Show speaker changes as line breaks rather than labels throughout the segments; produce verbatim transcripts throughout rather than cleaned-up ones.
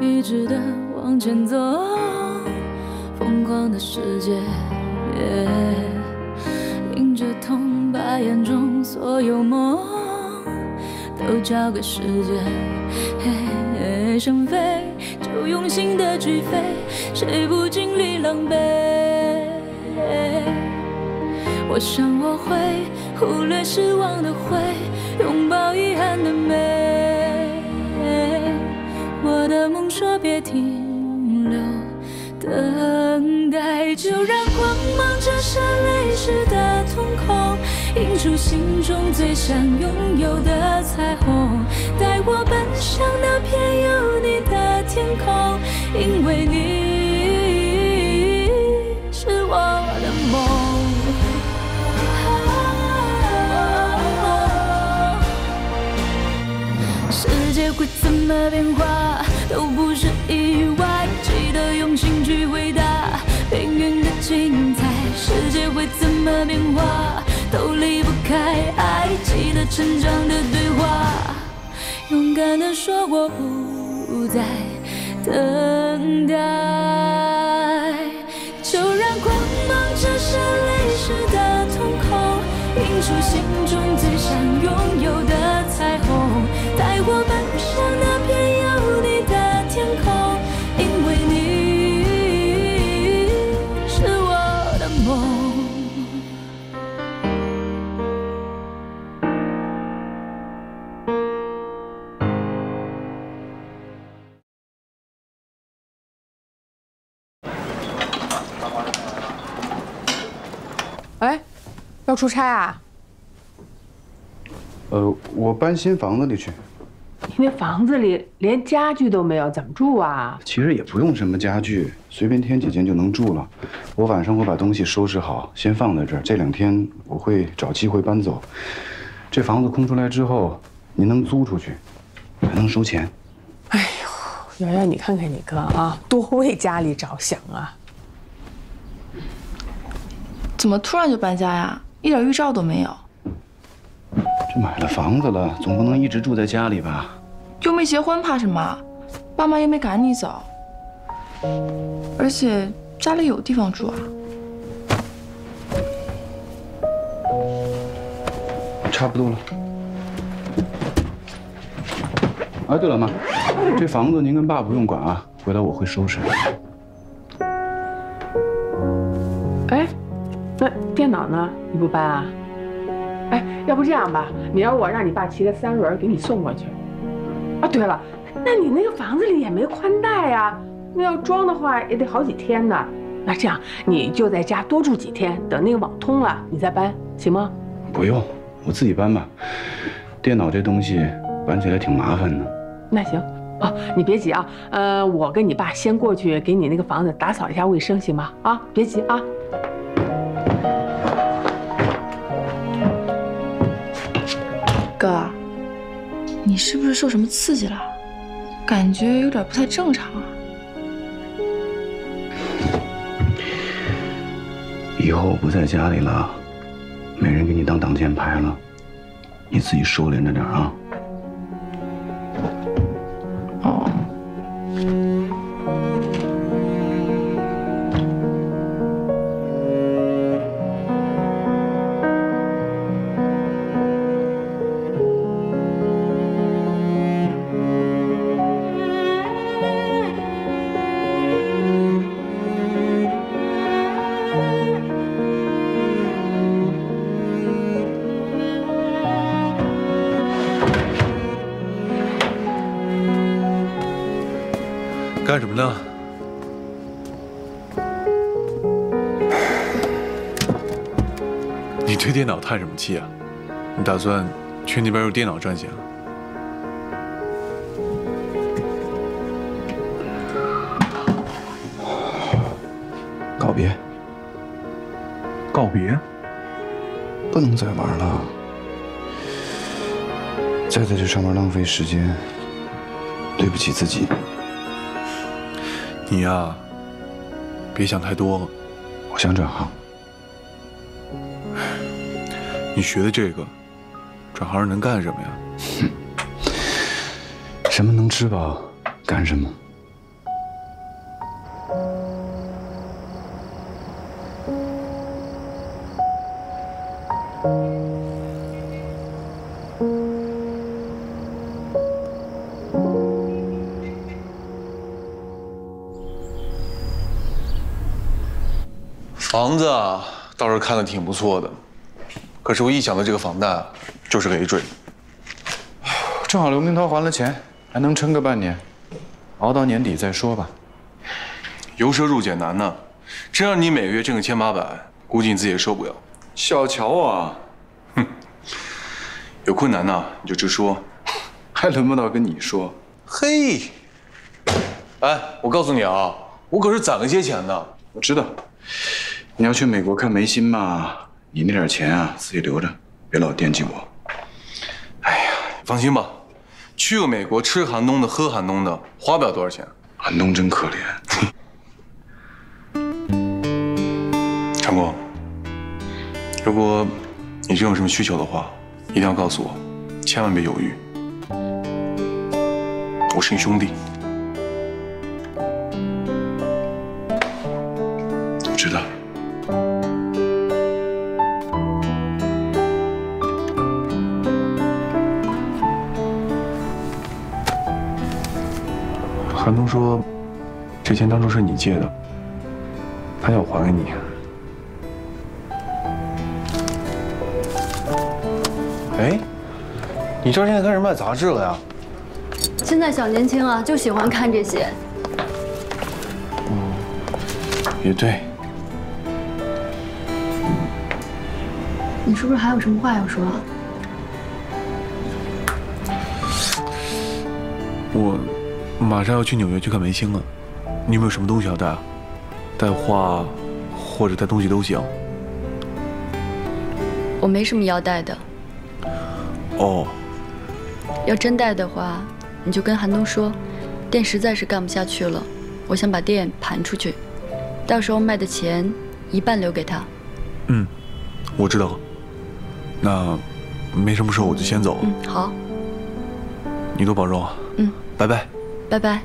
一直的往前走，疯狂的世界，迎着痛，把眼中所有梦都交给时间，想飞就用心的去飞，谁不经历狼狈？我想我会忽略失望的灰，拥抱遗憾的美。我的梦说别停留，等待，就让光芒折射泪湿的瞳孔，映出心中最想拥有的彩虹，带我奔向那片有你的天空，因为你是我的梦。世界会怎么变化都不是意外，记得用心去回答命运的精彩。世界会怎么变化都离不开爱，记得成长的对话，勇敢地说我不再等待，就让光芒折射泪湿的瞳孔，映出心中最想拥有的彩虹，带我奔向那片有你的天空，因为你是我的梦。
哎，要出差啊？
呃，我搬新房子里去。
你那房子里连家具都没有，怎么住啊？
其实也不用什么家具，随便添几件就能住了。我晚上会把东西收拾好，先放在这儿。这两天我会找机会搬走。这房子空出来之后，您能租出去，还能收钱。
哎呦，圆圆，你看看你哥啊，多为家里着想啊！
怎么突然就搬家呀？一点预兆都没有。
这买了房子了，总不能一直住在家里吧？
又没结婚，怕什么？爸妈又没赶你走，而且家里有地方住啊。
差不多了。哎，对了，妈，这房子您跟爸不用管啊，回来我会收拾。
哎，那电脑呢？你不搬啊？哎，要不这样吧，你让我让你爸骑个三轮给你送过去。啊，对了，那你那个房子里也没宽带呀，那要装的话也得好几天呢。那这样，你就在家多住几天，等那个网通了，你再搬，行吗？
不用，我自己搬吧。电脑这东西搬起来挺麻烦的。
那行，哦，你别急啊，呃，我跟你爸先过去给你那个房子打扫一下卫生，行吗？啊，别急啊。
哥，你是不是受什么刺激了？感觉有点不太正常啊。
以后我不在家里了，没人给你当挡箭牌了，你自己收敛着点啊。
哦。
干什么呢？你对电脑叹什么气啊？你打算去那边用电脑赚钱啊？
告别，
告别？
不能再玩了，再在这上面浪费时间，对不起自己。
你呀，别想太多。
我想转行。
你学的这个，转行能干什么呀？
什么能吃饱，干什么。
房子啊，倒是看的挺不错的，可是我一想到这个房贷，就是个 A 坠。
正好刘明涛还了钱，还能撑个半年，熬到年底再说吧。
由奢入俭难呢，真让你每个月挣个千八百，估计你自己也受不了。
小瞧啊，
哼，有困难呢你就直说，
还轮不到跟你说。
嘿，哎，我告诉你啊，我可是攒了些钱的。
我知道，你要去美国看梅心嘛，你那点钱啊，自己留着，别老惦记我。
哎呀，放心吧，去个美国吃寒冬的喝寒冬的，花不了多少钱。
寒冬真可怜。
长光，如果你真有什么需求的话，一定要告诉我，千万别犹豫。我是你兄弟。
我知道。
寒冬说，这钱当初是你借的，他要我还给你。哎，你这现在开始卖杂志了呀？
现在小年轻啊，就喜欢看这些。
嗯，也对。
你是不是还有什么话要说？
我马上要去纽约去看梅星了，你有没有什么东西要带啊？带画或者带东西都行。
我没什么要带的。
哦。
要真带的话，你就跟韩东说，店实在是干不下去了，我想把店盘出去，到时候卖的钱一半留给他。
嗯，我知道了。那没什么事，我就先走了。
嗯，好。
你多保重啊。
嗯，
拜拜。
拜拜。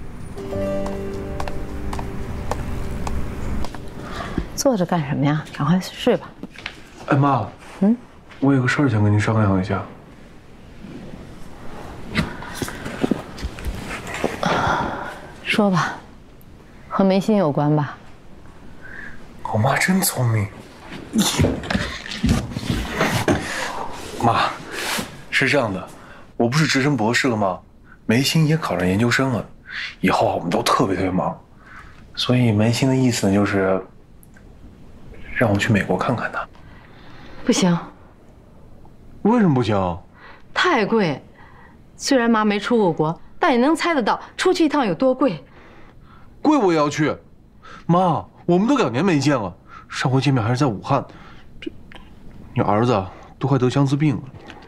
坐着干什么呀？赶快睡吧。
哎妈，嗯，我有个事儿想跟您商量一下。
说吧，和梅心有关吧？
我妈真聪明。妈，是这样的，我不是直升博士了吗？梅心也考上研究生了，以后我们都特别特别忙，所以梅心的意思呢，就是让我去美国看看她。
不行。
为什么不行？
太贵。虽然妈没出过国，但也能猜得到出去一趟有多贵。
贵我也要去。妈，我们都两年没见了，上回见面还是在武汉，这你儿子都快得相思病了。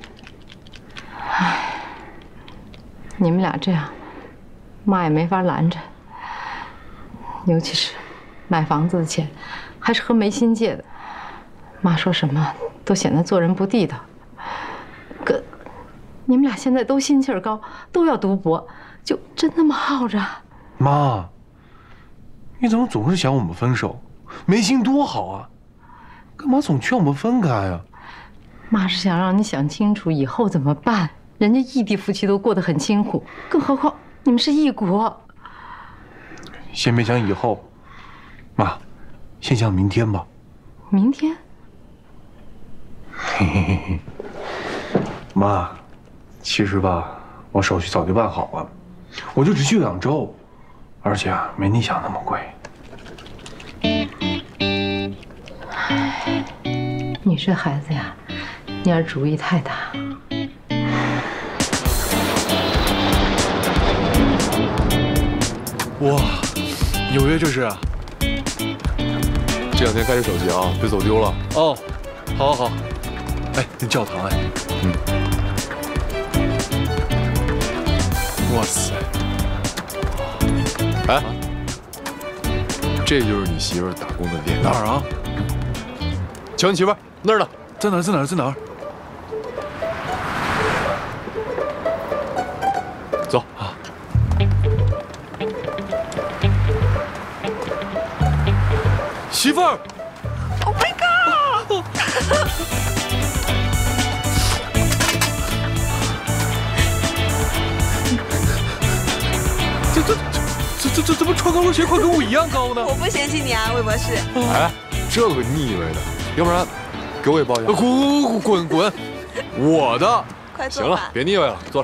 唉，你们俩这样，妈也没法拦着。尤其是买房子的钱，还是和梅心借的，妈说什么都显得做人不地道。可你们俩现在都心气儿高，都要读博，就真那么耗着？
妈，你怎么总是想我们分手？梅心多好啊，干嘛总劝我们分开啊？
妈是想让你想清楚以后怎么办。人家异地夫妻都过得很清苦，更何况你们是异国。
先别想以后，妈，先想明天吧。
明天？
嘿嘿嘿嘿。妈，其实吧，我手续早就办好了，我就只去两周，而且啊，没你想那么贵。
你这孩子呀，你儿主意太大。
哇，纽约这是？
这两天该着手机啊，别走丢了。
哦，好，好，好。哎，那教堂哎，
嗯。
哇塞！
哎，这就是你媳妇儿打工的店。
哪儿啊？
瞧你媳妇儿那儿呢，
在哪儿？在哪儿？在哪儿？
走
啊！媳妇儿
！Oh my god！
这这这这这怎么穿高跟鞋快跟我一样高呢？
我不嫌弃你啊，魏博士。
哎， 这个腻味的，要不然给我也包一下。滚滚滚滚！我的。
快坐。
行了，别腻味了，坐着。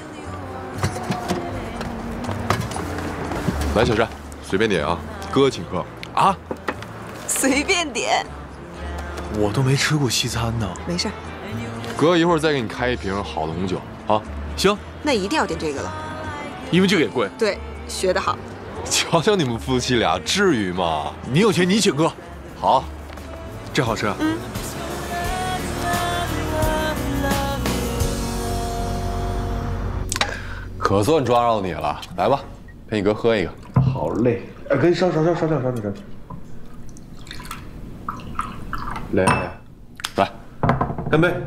来，小山，随便点啊，哥请客啊。
随便点。
我都没吃过西餐呢。
没事。
哥一会儿再给你开一瓶好的红酒啊。
行。
那一定要点这个了。
因为这个也贵。
对，学得好。
瞧瞧你们夫妻俩，至于吗？
你有钱你请客。
好，
这好吃啊。
嗯。
可算抓到你了，来吧，陪你哥喝一个。
好嘞，哎，可以烧烧烧烧掉烧掉烧掉。来来来，干杯！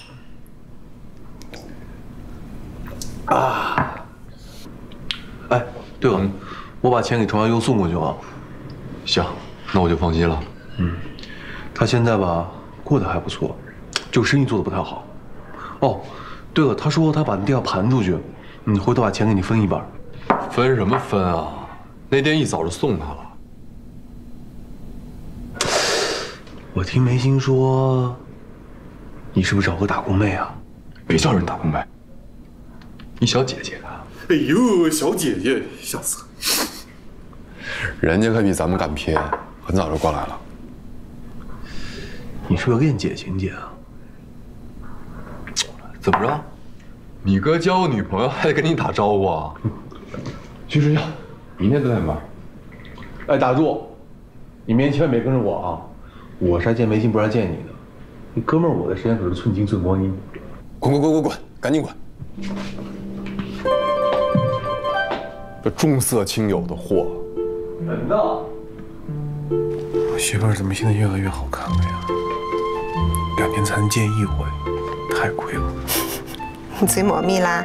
啊！哎，对了，嗯、我把钱给程亚优送过去了。
行，那我就放心了。
嗯，他现在吧过得还不错，就生意做得不太好。哦，对了，他说他把那店要盘出去，嗯，回头把钱给你分一半。
分什么分啊？那店一早就送他了。
我听梅心说，你是不是找个打工妹啊？
别叫人打工妹，你小姐姐啊。
哎呦，小姐姐，笑死了。
人家可比咱们敢拼，很早就过来了。
你是不是恋姐情节啊？怎么着？
你哥交个女朋友还得跟你打招呼啊？
去睡觉，明天再来吧。哎，打住！你明天千万别跟着我啊！我是来见梅心，不是来见你的。你哥们儿，我的时间可是寸金寸光阴。
滚滚滚滚滚，赶紧滚！这重色轻友的货。
人呢？我媳妇儿怎么现在越来越好看了呀？两年才能见一回，太亏了。
你嘴抹蜜啦？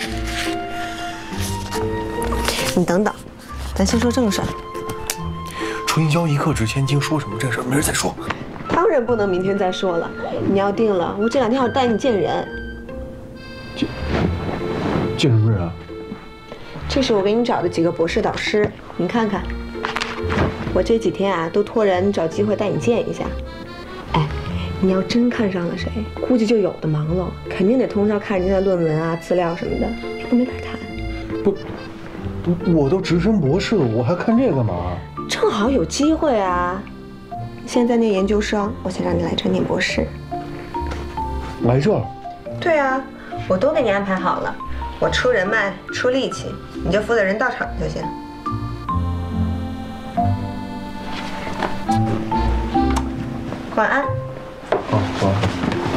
你等等，咱先说正事儿。
春宵一刻值千金，说什么正事儿，明儿再说。
当然不能明天再说了，你要定了，我这两天要带你见人。
见见什么人啊？
这是我给你找的几个博士导师，你看看。我这几天啊，都托人找机会带你见一下。哎，你要真看上了谁，估计就有的忙了，肯定得通宵看人家的论文啊、资料什么的，要不没法谈。
不，我都直升博士了，我还看这干嘛？
正好有机会啊！现在念研究生，我想让你来这念博士。
来这儿？
对啊，我都给你安排好了，我出人脉、出力气，你就负责人到场就行。晚安。
好，晚安。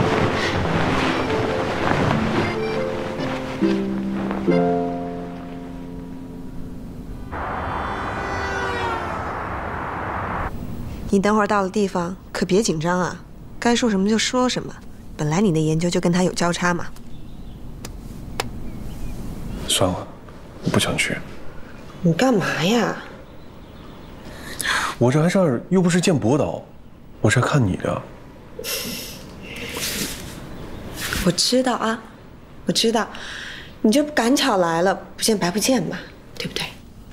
你等会儿到了地方可别紧张啊，该说什么就说什么。本来你的研究就跟他有交叉嘛。
算了，我不想去。
你干嘛呀？
我这来这儿又不是见博导，我是来看你的。
我知道啊，我知道，你这不赶巧来了，不见白不见嘛，对不对？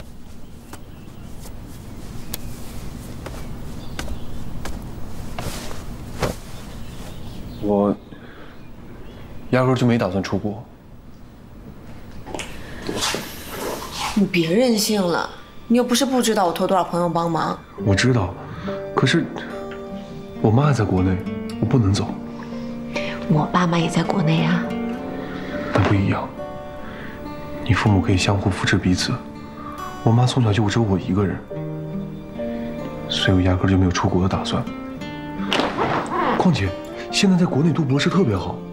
我压根儿就没打算出国。
你别任性了，你又不是不知道我托多少朋友帮忙。
我知道，可是我妈还在国内，我不能走。
我爸妈也在国内啊。
那不一样，你父母可以相互扶持彼此，我妈从小就只有我一个人，所以我压根儿就没有出国的打算。况且现在在国内读博士特别好。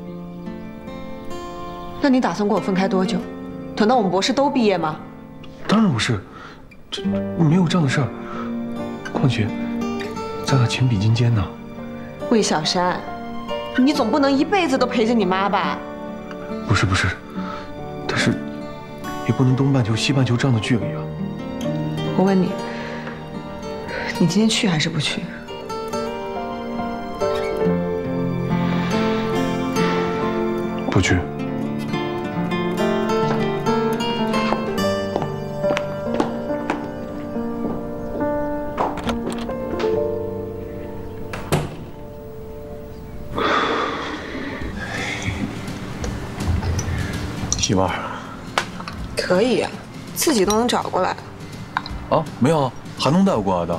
那你打算跟我分开多久？等到我们博士都毕业吗？
当然不是，这没有这样的事儿。况且，咱俩情比金坚呢。
魏小山，你总不能一辈子都陪着你妈吧？
不是不是，但是也不能东半球西半球这样的距离啊。
我问你，你今天去还是不去？
不去。 媳妇儿，
可以，自己都能找过来。
啊，没有啊，韩东带我过来的。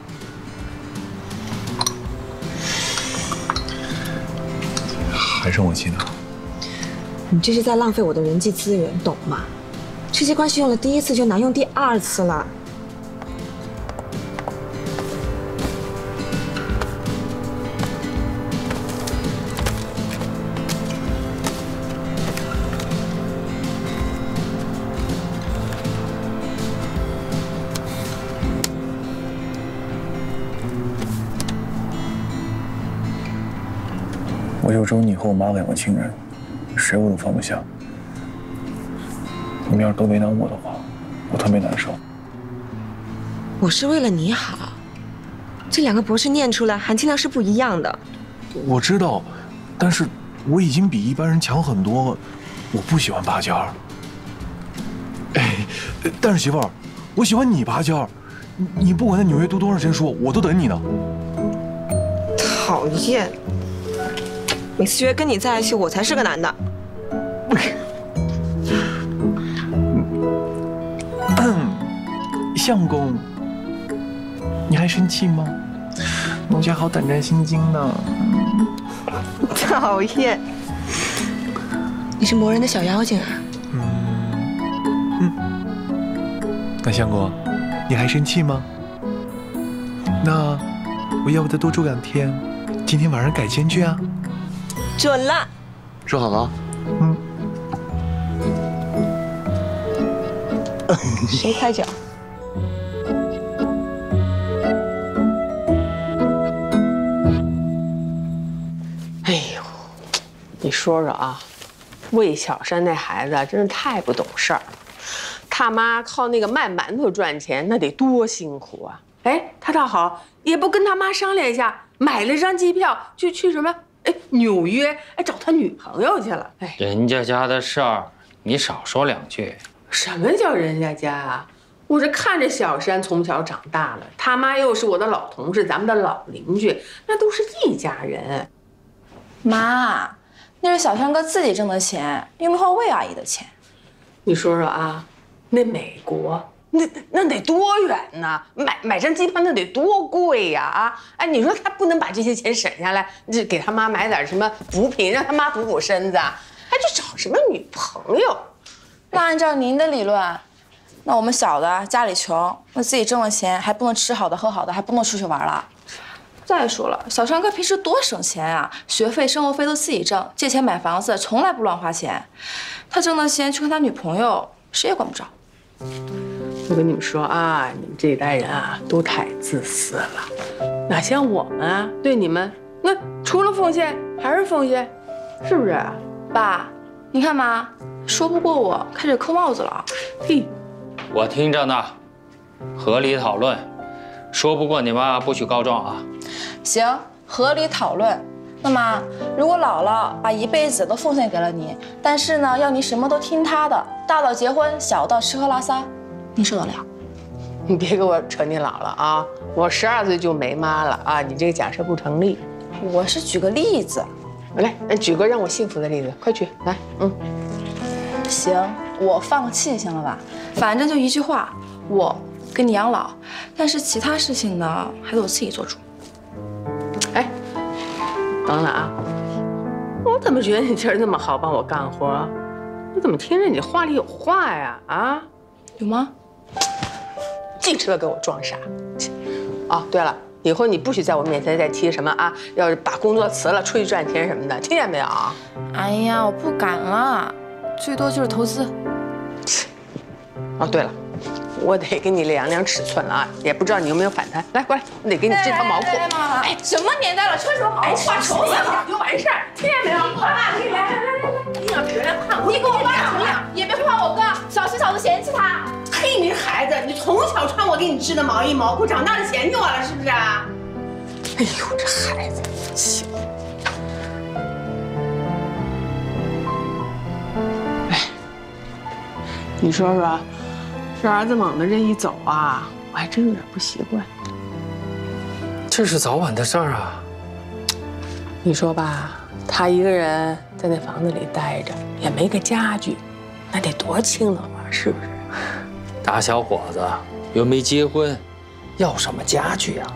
还生我气呢？
你这是在浪费我的人际资源，懂吗？这些关系用了第一次就难用第二次了。
我有周你和我妈两个亲人，谁我都放不下。你们要是都为难我的话，我特别难受。
我是为了你好，这两个博士念出来含金量是不一样的。
我知道，但是我已经比一般人强很多，我不喜欢拔尖儿。哎，但是媳妇儿，我喜欢你拔尖儿，你你不管在纽约读多长时间书，我都等你呢。
讨厌。每次觉得跟你在一起，我才是个男的。
相公，你还生气吗？奴家好胆战心惊呢。
讨厌！你是魔人的小妖精啊？
嗯嗯。那相公，你还生气吗？那我要不再多住两天？今天晚上改签去啊？
准了，
说好了。
嗯。
谁开脚？
哎呦，你说说啊，魏小山那孩子真是太不懂事儿。他妈靠那个卖馒头赚钱，那得多辛苦啊！哎，他倒好，也不跟他妈商量一下，买了张机票就去什么？哎，纽约，哎，找他女朋友去了。哎，
人家家的事儿，你少说两句。
什么叫人家家啊？我这看着小山从小长大了，他妈又是我的老同事，咱们的老邻居，那都是一家人。
妈，那是小山哥自己挣的钱，又没花魏阿姨的钱。
你说说啊，那美国那那得多远呢？买买张机票那得多贵呀！啊，哎，你说他不能把这些钱省下来，这给他妈买点什么补品，让他妈补补身子，还去找什么女朋友？
那按照您的理论，那我们小的家里穷，那自己挣了钱还不能吃好的喝好的，还不能出去玩了。再说了，小山哥平时多省钱啊，学费、生活费都自己挣，借钱买房子从来不乱花钱。他挣的钱去看他女朋友，谁也管不着。
我跟你们说啊，你们这一代人啊，都太自私了，哪像我们啊？对你们，那除了奉献还是奉献，是不是？
爸，你看妈说不过我，开始扣帽子了。
嘿，
我听着呢，合理讨论，说不过你妈不许告状啊。
行，合理讨论。那妈，如果姥姥把一辈子都奉献给了你，但是呢，要你什么都听她的，大到结婚，小到吃喝拉撒，你受得了？
你别给我扯你姥姥啊！我十二岁就没妈了啊！你这个假设不成立。
我是举个例子。
来，举个让我幸福的例子，快举来。嗯，
行，我放弃行了吧？反正就一句话，我给你养老，但是其他事情呢，还得我自己做主。
哎，等等啊！我怎么觉得你今儿那么好帮我干活？我怎么听着你话里有话呀？啊，
有吗？
净知道给我装傻。哦，对了，以后你不许在我面前再提什么啊，要是把工作辞了出去赚钱什么的，听见没有啊？
哎呀，我不敢了，最多就是投资。
哦，对了，我得给你量量尺寸了啊，也不知道你有没有反弹。来，过来，我得给你织条毛裤。
哎，什么年代了，穿什么毛裤？
画绸子就完事儿，听见没有？爸，你来来来来来，你要别人看我，
你给我爸怎么样？也别夸我哥，小心嫂子嫌弃他。
嘿，你孩子，你从小穿我给你织的毛衣毛裤，长大了嫌弃我了是不是啊？哎呦，这孩子，行。哎，你说说，这儿子猛的这一走啊，我还真有点不习惯。
这是早晚的事儿啊。
你说吧，他一个人在那房子里待着，也没个家具， 那得多清冷啊，是不是？
大小伙子又没结婚，要什么家具呀？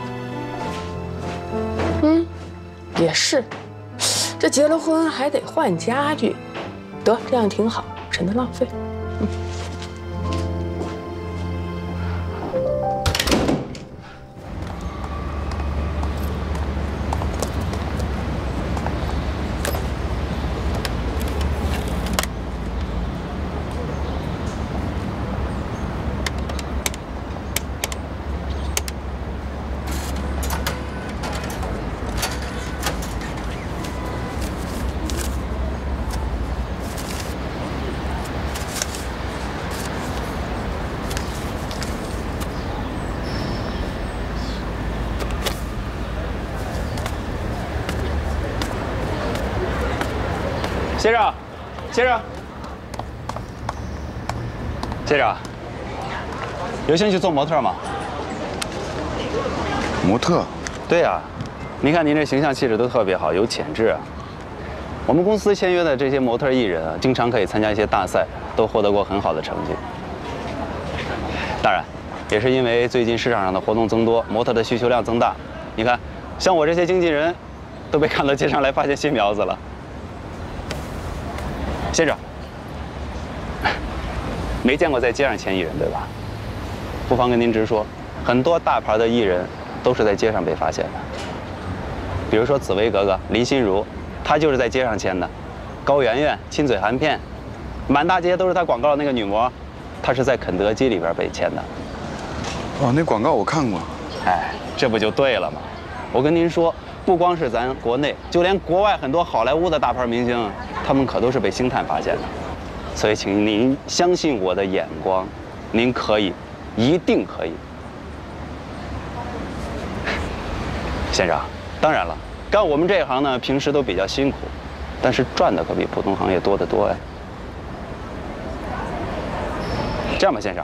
嗯，也是。这结了婚还得换家具，得这样挺好，省得浪费。嗯。
先生，先生，先生，有兴趣做模特吗？
模特？
对呀、啊，您看您这形象气质都特别好，有潜质啊。我们公司签约的这些模特艺人啊，经常可以参加一些大赛，都获得过很好的成绩。当然，也是因为最近市场上的活动增多，模特的需求量增大。你看，像我这些经纪人，都被赶到街上来发现新苗子了。 先生，没见过在街上签艺人对吧？不妨跟您直说，很多大牌的艺人都是在街上被发现的。比如说紫薇格格林心如，她就是在街上签的；高圆圆亲嘴含片，满大街都是她广告的那个女模，她是在肯德基里边被签的。
哦，那广告我看过。
哎，这不就对了吗？我跟您说。 不光是咱国内，就连国外很多好莱坞的大牌明星，他们可都是被星探发现的。所以，请您相信我的眼光，您可以，一定可以。先生，当然了，干我们这一行呢，平时都比较辛苦，但是赚的可比普通行业多得多呀。这样吧，先生，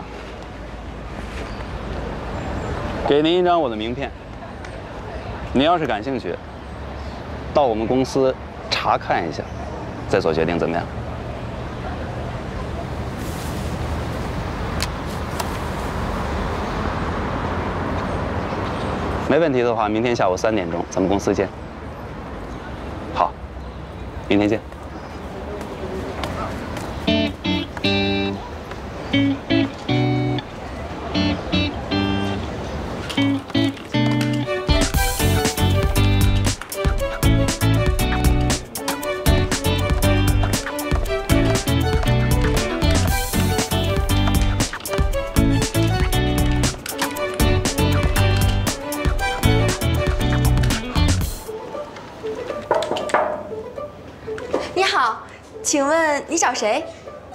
给您一张我的名片。 您要是感兴趣，到我们公司查看一下，再做决定，怎么样？没问题的话，明天下午三点钟咱们公司见。好，明天见。
请问你找谁？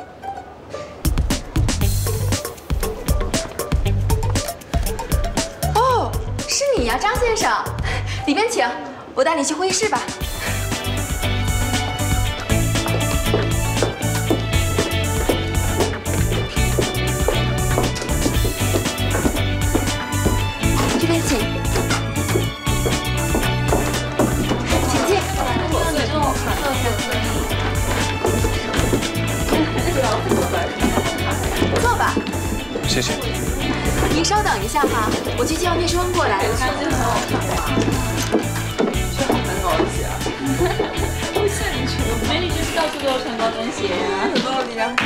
哦，是你呀，张先生，里边请，我带你去会议室吧。这边请，请进。坐吧。
谢谢。
您稍等一下哈，我去叫聂双过来。
不是你去，美女就是到处都有穿高跟鞋呀，有道理啊。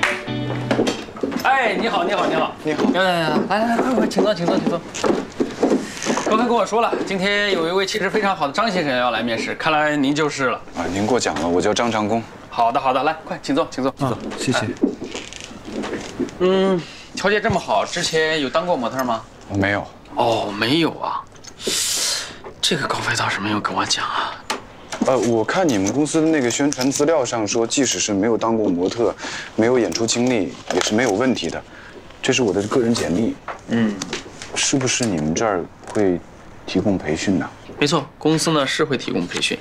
哎，你好，你好，你好，你好。来来来，来来，快快，请坐，请坐，请坐。刚才跟我说了，今天有一位气质非常好的张先生要来面试，看来您就是了。
啊，您过奖了，我叫张长工。
好的，好的，来，快，请坐，请坐，请坐。
谢谢。
嗯，条件这么好，之前有当过模特吗？
没有。
哦，没有啊。这个高飞倒是没有跟我讲啊。
呃，我看你们公司的那个宣传资料上说，即使是没有当过模特，没有演出经历，也是没有问题的。这是我的个人简历。嗯，是不是你们这儿会提供培训呢？
没错，公司呢是会提供培训。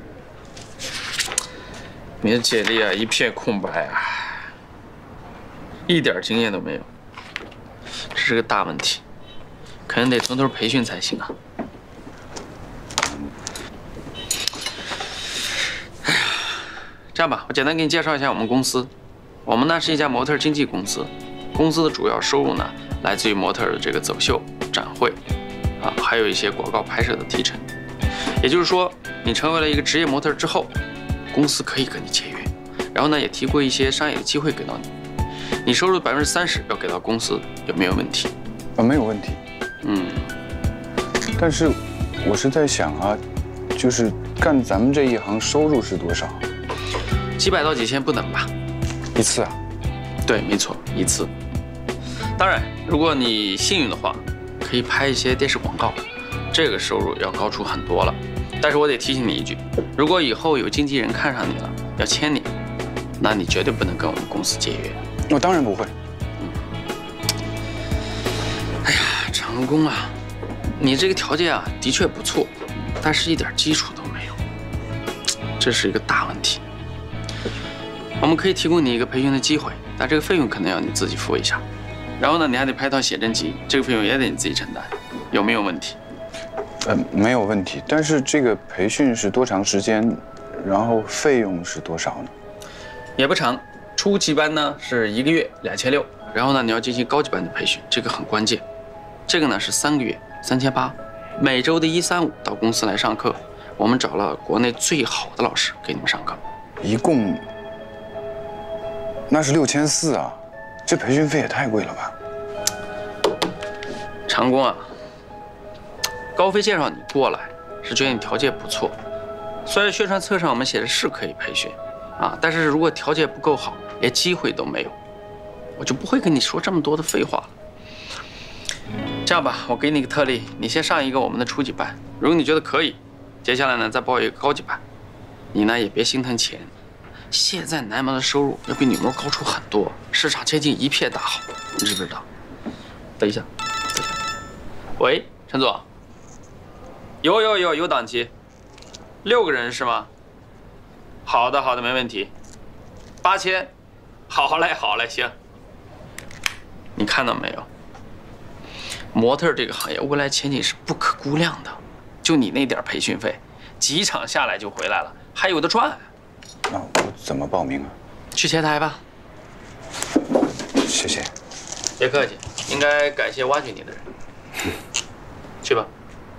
你的简历啊，一片空白啊，一点经验都没有，这是个大问题，肯定得从头培训才行啊。哎呀，这样吧，我简单给你介绍一下我们公司。 我们呢是一家模特经纪公司，公司的主要收入呢来自于模特的这个走秀、展会，啊，还有一些广告拍摄的提成。也就是说，你成为了一个职业模特之后，公司可以跟你签约，然后呢也提供一些商业的机会给到你，你收入的百分之三十要给到公司，有没有问题？
啊，没有问题。
嗯，
但是我是在想啊，就是干咱们这一行收入是多少？
几百到几千不等吧。
一次啊？
对，没错，一次。当然，如果你幸运的话，可以拍一些电视广告，这个收入要高出很多了。但是我得提醒你一句，如果以后有经纪人看上你了，要签你，那你绝对不能跟我们公司解约。
我当然不会。
嗯。哎呀，长工啊，你这个条件啊的确不错，但是一点基础都没有，这是一个大问题。我们可以提供你一个培训的机会，但这个费用可能要你自己付一下。然后呢，你还得拍套写真集，这个费用也得你自己承担，有没有问题？
呃，没有问题。但是这个培训是多长时间？然后费用是多少呢？
也不长，初级班呢是一个月两千六，然后呢你要进行高级班的培训，这个很关键。这个呢是三个月三千八，每周的一三五到公司来上课，我们找了国内最好的老师给你们上课。
一共那是六千四啊，这培训费也太贵了吧？
长工啊，高飞介绍你过来是觉得你条件不错，虽然宣传册上我们写的是可以培训，啊，但是如果条件不够好，连机会都没有，我就不会跟你说这么多的废话了。这样吧，我给你一个特例，你先上一个我们的初级班，如果你觉得可以，接下来呢再报一个高级班。你呢也别心疼钱，现在男模的收入要比女模高出很多，市场前景一片大好，你知不知道？等一下，等一下，喂，陈总，有有有有档期，六个人是吗？好的好的，没问题，八千，好嘞好嘞，行。你看到没有？模特这个行业未来前景是不可估量的，就你那点培训费，几场下来就回来了，还有的赚。
那我怎么报名啊？
去前台吧。
谢谢。
别客气，应该感谢挖掘你的人。去吧。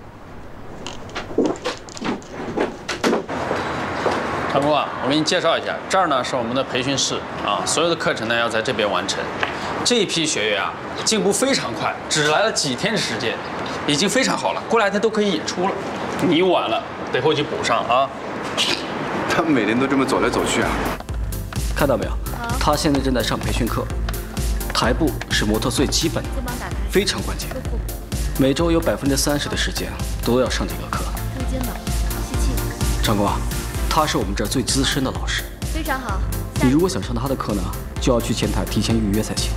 长工啊，我给你介绍一下，这儿呢是我们的培训室啊，所有的课程呢要在这边完成。这一批学员啊，进步非常快，只来了几天的时间，已经非常好了，过两天都可以演出了。你晚了，得回去补上啊。
他们每天都这么走来走去啊？
看到没有？他现在正在上培训课。台步是模特最基本的，非常关键。每周有百分之三十的时间都要上这个课。
推肩膀，吸气。
长工啊，他是我们这儿最资深的老师。
非常好。
你如果想上他的课呢，就要去前台提前预约才行。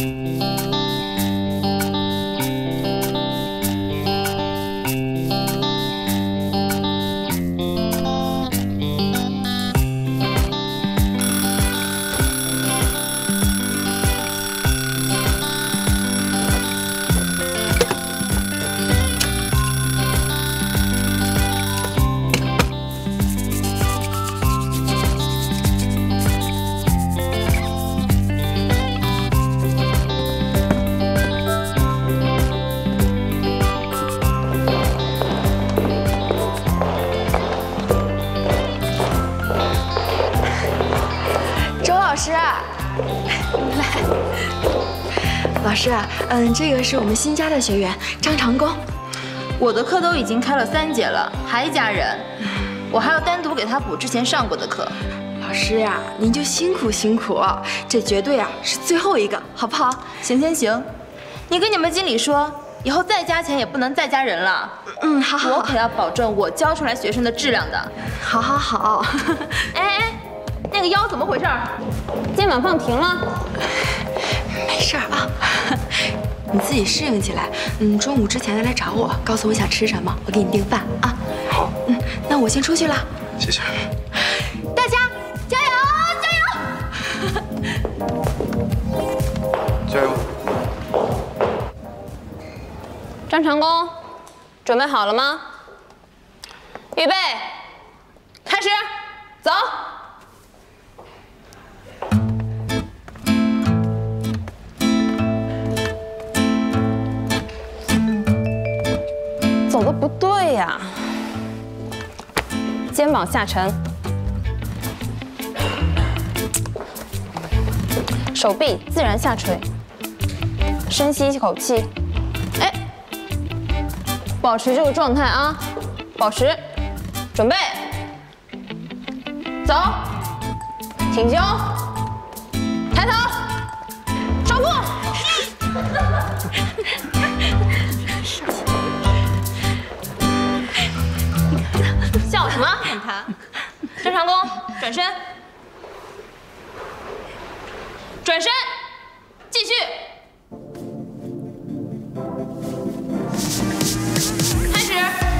老师啊，嗯，这个是我们新加的学员张长工。
我的课都已经开了三节了，还加人，我还要单独给他补之前上过的课。
老师呀、啊，您就辛苦辛苦，这绝对啊是最后一个，好不好？
行行行，你跟你们经理说，以后再加钱也不能再加人了。
嗯，好好，
我可要保证我教出来学生的质量的。
好好好。
哎哎，那个腰怎么回事？肩膀放平了。
没事儿啊，你自己适应起来。嗯，中午之前再来找我，告诉我想吃什么，我给你订饭啊。
好。
嗯，那我先出去了。
谢谢。
大家加油加油！
加油！
张长工，准备好了吗？预备，开始，走。 不对呀？肩膀下沉，手臂自然下垂，深吸一口气，哎，保持这个状态啊，保持，准备，走，挺胸，抬头，收腹。笑什么？正常弓，转身，转身，继续，开始。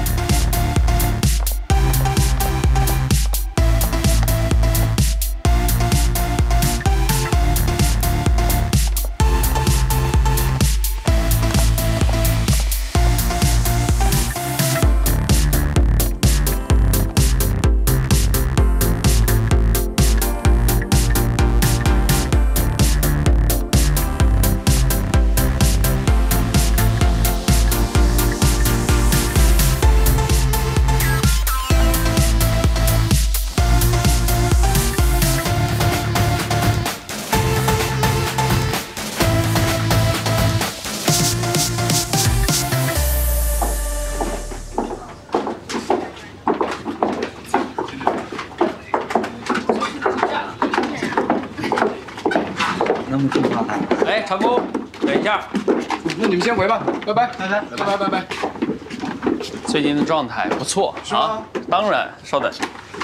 哎，长工，等一下。
那你们先回吧，拜拜，拜拜，拜拜，拜拜。
最近的状态不错啊，当然，稍等。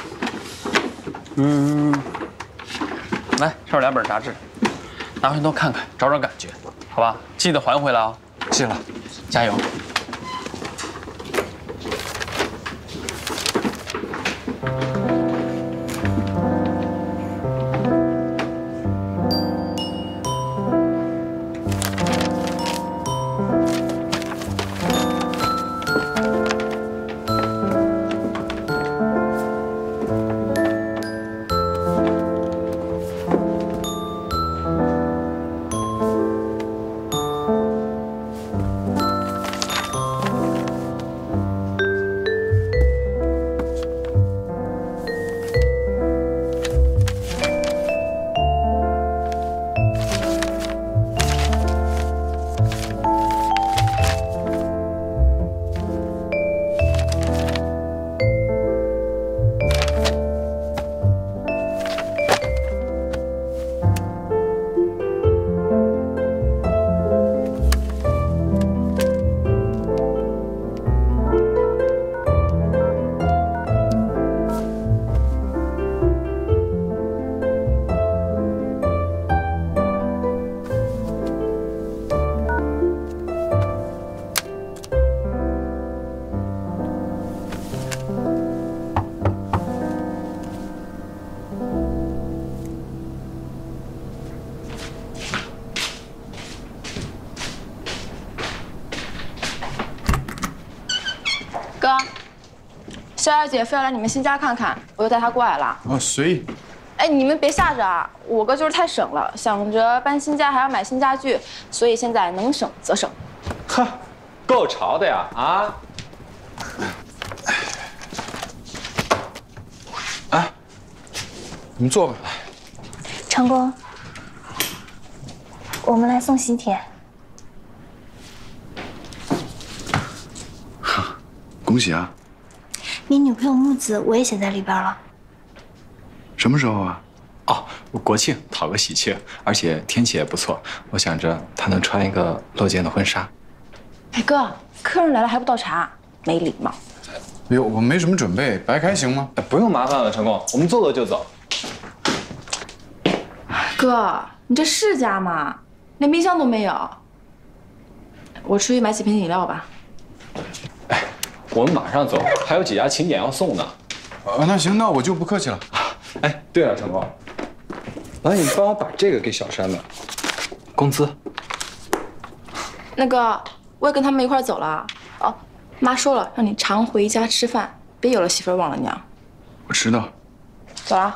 嗯，来，这有两本杂志，拿回头看看，找找感觉，好吧？记得还回来啊。
记了，
加油。
哥，肖二姐非要来你们新家看看，我就带她过来了。
哦，随意。
哎，你们别吓着啊！我哥就是太省了，想着搬新家还要买新家具，所以现在能省则省。
哈，够潮的呀啊！
哎，你们坐吧。
成功，我们来送喜帖。
恭喜啊！
你女朋友木子我也写在里边了。
什么时候啊？
哦，国庆讨个喜庆，而且天气也不错，我想着她能穿一个露肩的婚纱。
哎哥，客人来了还不倒茶，没礼貌。
哎呦，我没什么准备，白开行吗？
不用麻烦了，成功，我们坐坐就走。
哥，你这是家吗？连冰箱都没有。我出去买几瓶饮料吧。
哎，我们马上走，还有几家请柬要送呢。
啊，那行，那我就不客气了。
哎，对了，成功，来，你帮我把这个给小山了，工资。
那个，我也跟他们一块走了。哦，妈说了，让你常回家吃饭，别有了媳妇忘了娘。
我知道。
走了。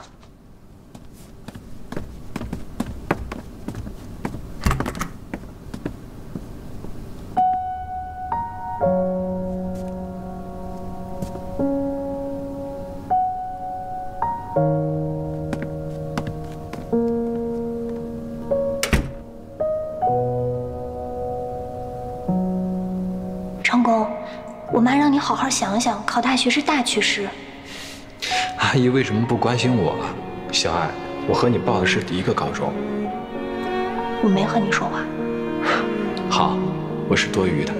妈让你好好想想，考大学是大趋势。
阿姨为什么不关心我？小爱，我和你报的是一个高中。
我没和你说话。
好，我是多余的。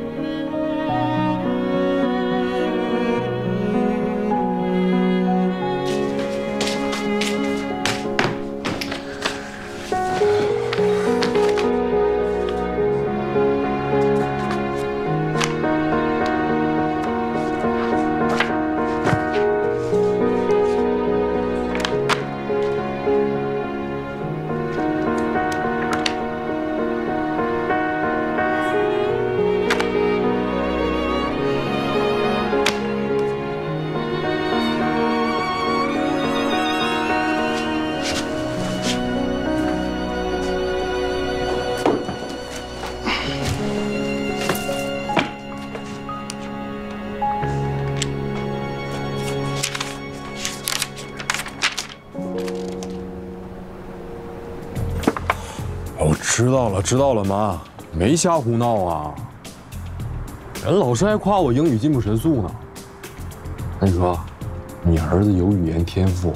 知道了，知道了，妈，没瞎胡闹啊。人老师还夸我英语进步神速呢。跟你说，你儿子有语言天赋。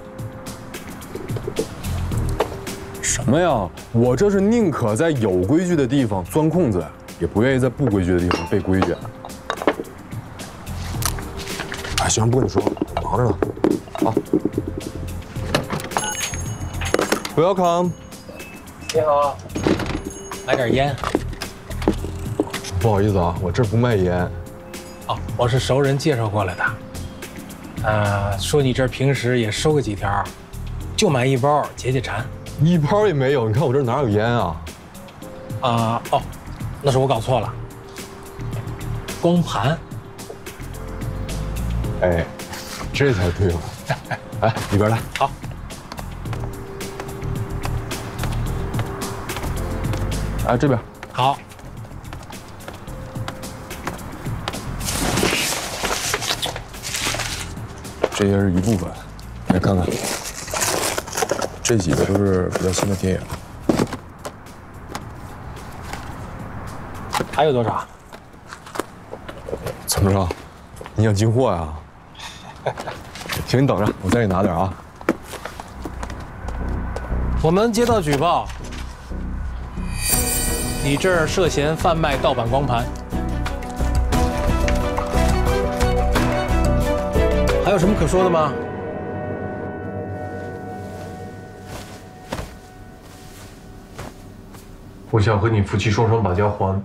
什么呀？我这是宁可在有规矩的地方钻空子，也不愿意在不规矩的地方背规矩。哎，行，不跟你说了，忙着呢。好 ，Welcome。
你好，来点烟。
不好意思啊，我这不卖烟。
哦，我是熟人介绍过来的。呃，说你这平时也收个几条，就买一包解解馋。
一包也没有，你看我这哪有烟啊？
啊、呃、哦，那是我搞错了。光盘。
哎，这才对了。来，里边来。
好。
哎，这边
好。
这些是一部分，来看看。这几个都是比较新的电影。
还有多少？
怎么着？你想进货呀？行，你等着，我再给你拿点啊。
我们接到举报。 你这儿涉嫌贩卖盗版光盘，还有什么可说的吗？
我想和你夫妻双双把家还。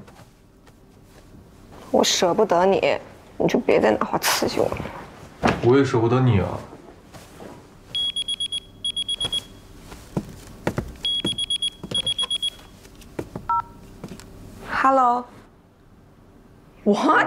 我舍不得你，你就别再拿话刺激我了。
我也舍不得你啊。
Hello. What?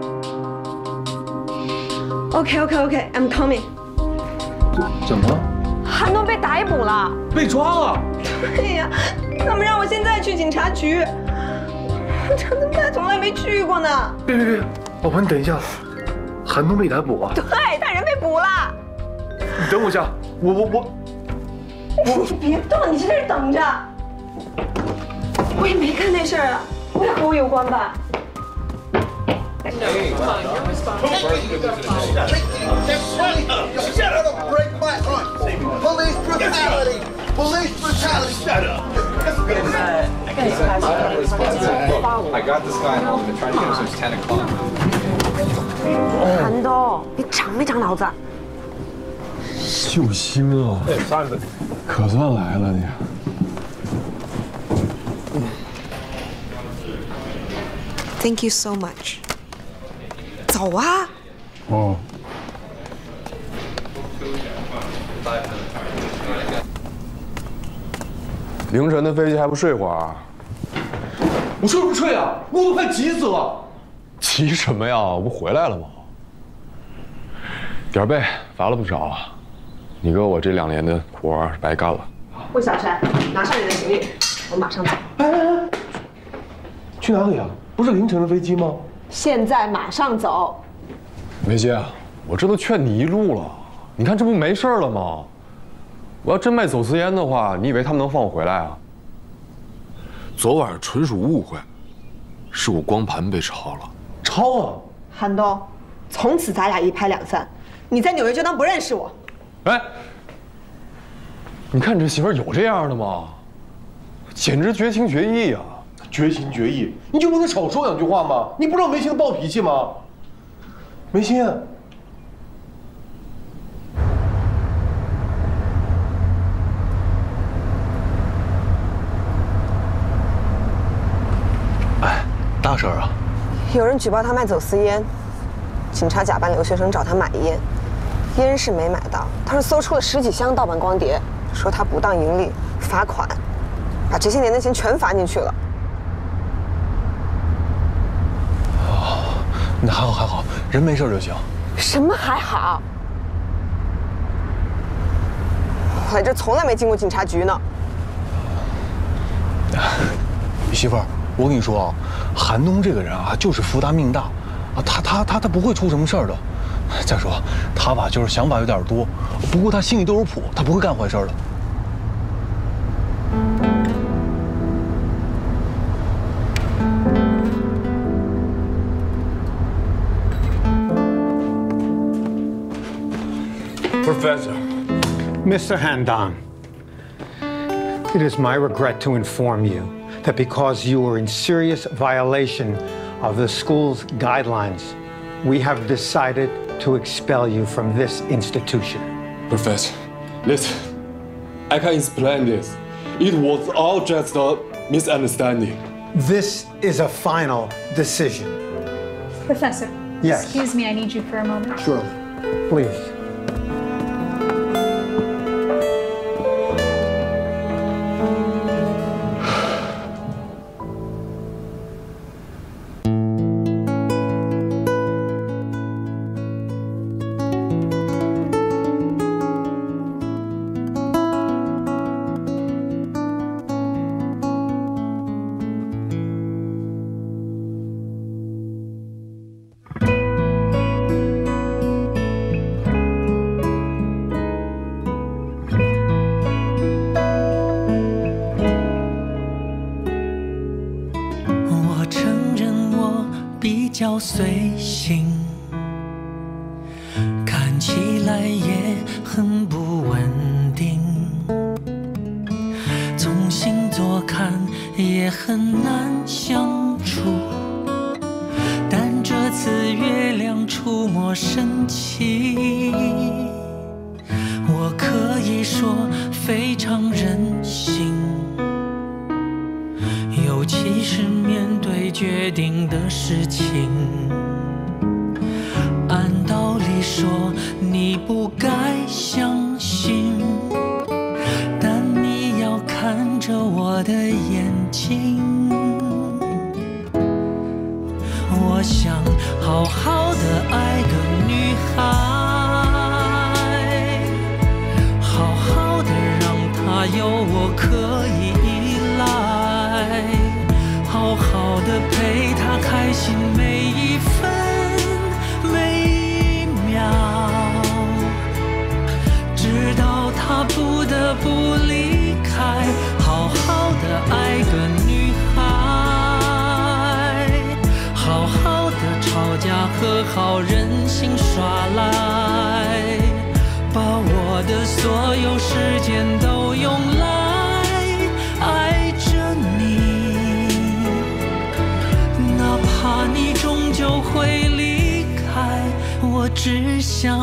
OK OK OK, I'm coming.
怎么了？
韩东被逮捕了，
被抓了。
对呀，他们让我现在去警察局。这怎么办？从来没去过呢。
别别别，宝宝，你等一下，韩东被逮捕啊？
对，他人被捕了。
你等我一下，我我我。
我你别动，你在这儿等着。我也没干那事儿啊。 不会和我有关吧？ 韩东，你长没长脑子？
救星啊！可算来了你。
Thank you so much。走啊！
哦。凌晨的飞机还不睡会儿？
我睡不睡啊？我都快急死了。
急什么呀？我不回来了吗？点儿背，罚了不少。你哥我这两年的活白干了。
魏小山，拿上你的行李，我马上走。
哎哎哎！去哪里啊？ 不是凌晨的飞机吗？
现在马上走。
梅姐，我这都劝你一路了，你看这不没事了吗？我要真卖走私烟的话，你以为他们能放我回来啊？昨晚纯属误会，是我光盘被抄了。
抄了？
韩东，从此咱俩一拍两散，你在纽约就当不认识我。
哎，你看你这媳妇儿有这样的吗？简直绝情绝义呀！
绝情绝义，你就不能少说两句话吗？你不知道梅心的暴脾气吗？梅心。 大事儿啊！
有人举报他卖走私烟，警察假扮留学生找他买烟，烟是没买到，他是搜出了十几箱盗版光碟，说他不当盈利，罚款，把这些年的钱全罚进去了。
哦，那还好还好，人没事就行。
什么还好？我在这从来没进过警察局呢。
媳妇儿。 我跟你说啊，韩东这个人啊，就是福大命大，啊，他他他他不会出什么事儿的。再说他吧，就是想法有点多，不过他心里都有谱，他不会干坏事的。
Professor, Mister Handon, it is my regret to inform you that because you were in serious violation of the school's guidelines, we have decided to expel you from this institution.
Professor, listen, I can explain this. It was all just a misunderstanding.
This is a final decision.
Professor,
yes.
Excuse me, I need you for a moment.
Sure. Please.
随性，看起来也很不稳定。从星座看也很难相处，但这次月亮出没神奇，我可以说非常任性。 尤其是面对决定的事情，按道理说你不该相信，但你要看着我的眼睛。我想好好的爱个女孩，好好的让她有我可以依赖。 好好的陪他开心每一分每一秒，直到他不得不离开。好好的爱个女孩，好好的吵架和好任性耍赖，把我的所有时间都用来爱着你。 怕你终究会离开，我只想